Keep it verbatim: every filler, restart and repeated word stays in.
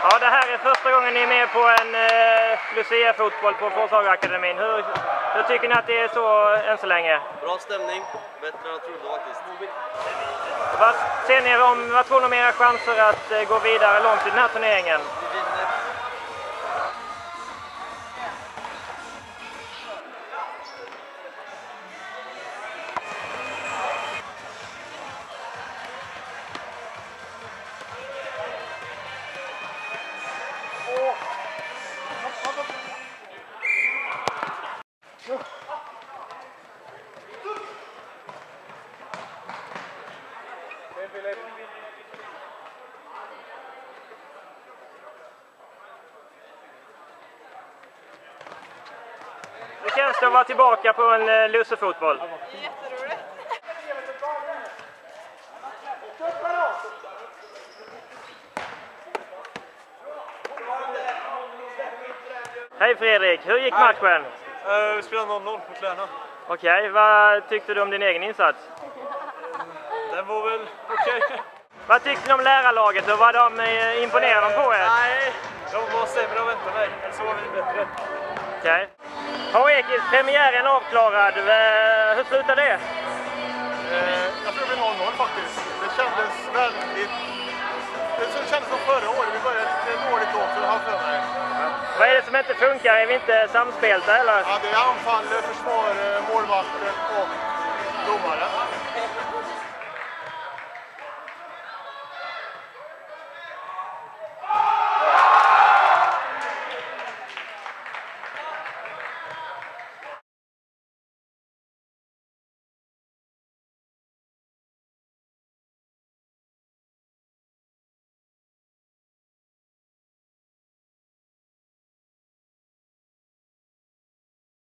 Ja, det här är första gången ni är med på en eh, Lucia-fotboll på Forshaga-akademin. Hur, hur tycker ni att det är så än så länge? Bra stämning, bättre än jag trodde faktiskt. Vad ser ni om, vad tror ni om era chanser att eh, gå vidare långt i den här turneringen? Vi vinner. Hur känns det att vara tillbaka på en eh, lussefotboll? Jätteroligt. Hej Fredrik, hur gick matchen? Uh, vi spelade noll noll mot Lärna. Okej, okay, vad tyckte du om din egen insats? Den var väl okej. Okay. Vad tyckte ni om lärarlaget och vad de eh, imponerade de på er? Nej, de var sämre än väntat mig. Eller så var vi bättre. Okej. Okay. Ekis, premiären avklarad. Hur slutar det? Uh, jag tror det blir noll noll faktiskt. Det kändes väldigt... Det kändes som förra året. Vi började lite dåligt då, så det har för mig. Vad är det som inte funkar? Är vi inte samspelta eller? Ja, det är anfall, försvar, målvakten och domaren.